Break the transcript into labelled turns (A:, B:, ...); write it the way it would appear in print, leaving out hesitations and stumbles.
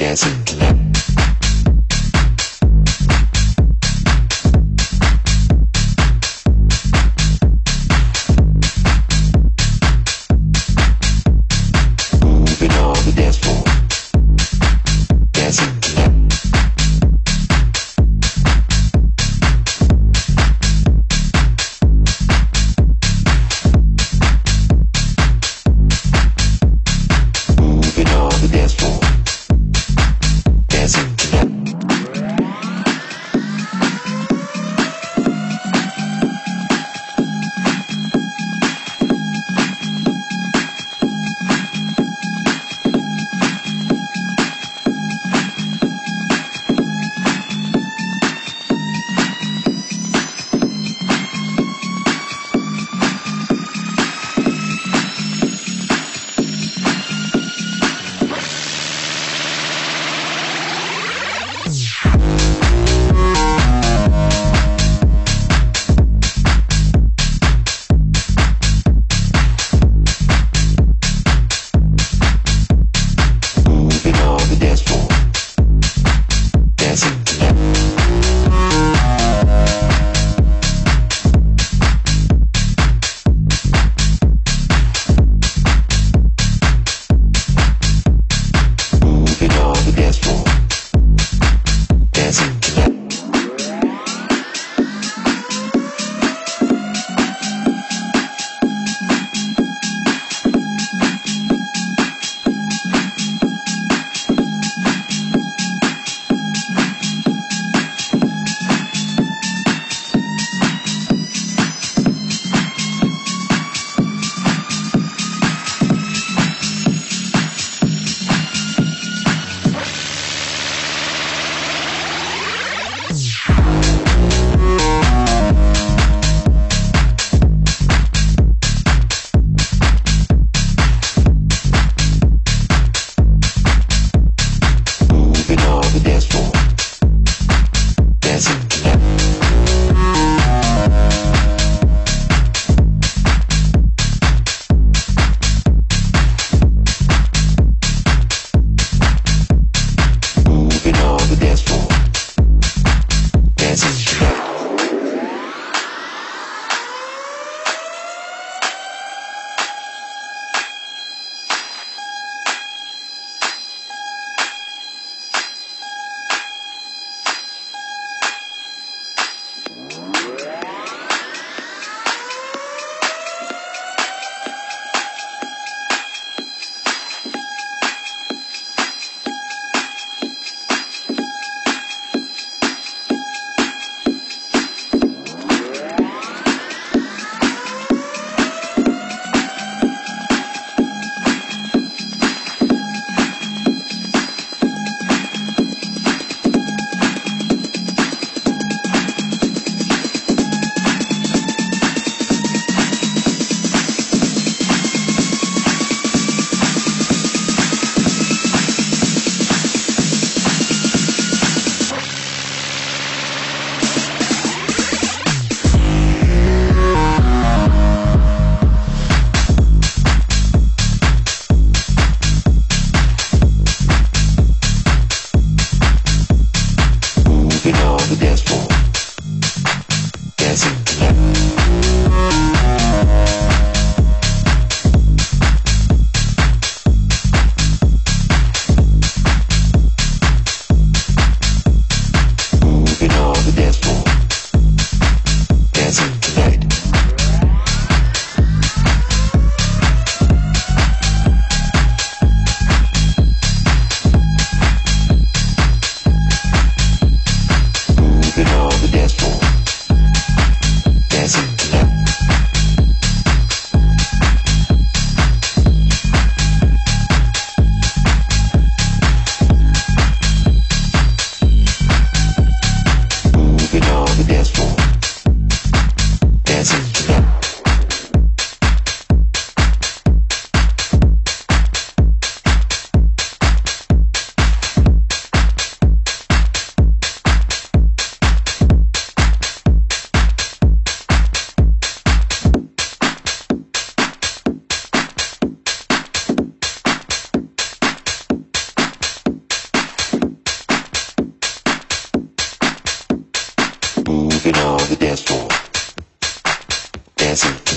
A: dancing tonight. Moving on the dance floor, dancing tonight. Moving on the dance floor, dancing tonight. Moving on the dance floor, dancing tonight. Moving on the dance floor, dancing tonight. Moving on the dance floor, dancing tonight. Moving on the dance floor, dancing tonight. Moving on the dance floor, dancing tonight. Moving on the dance floor, dancing tonight. Moving on moving on the dance floor. Dancing.